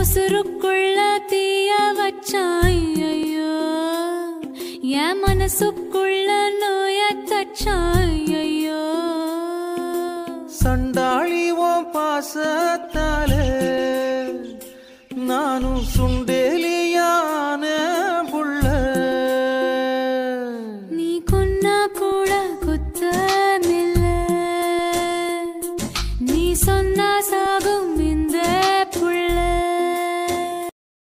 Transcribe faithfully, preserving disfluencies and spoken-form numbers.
உசுருக்குள்ள தீய வச்சான் ஐயோ என் மனசுக்குள்ள நோய தச்சான் ஐயோ சண்டாளி உன் பாசத்தாலே நானும் சுண்டே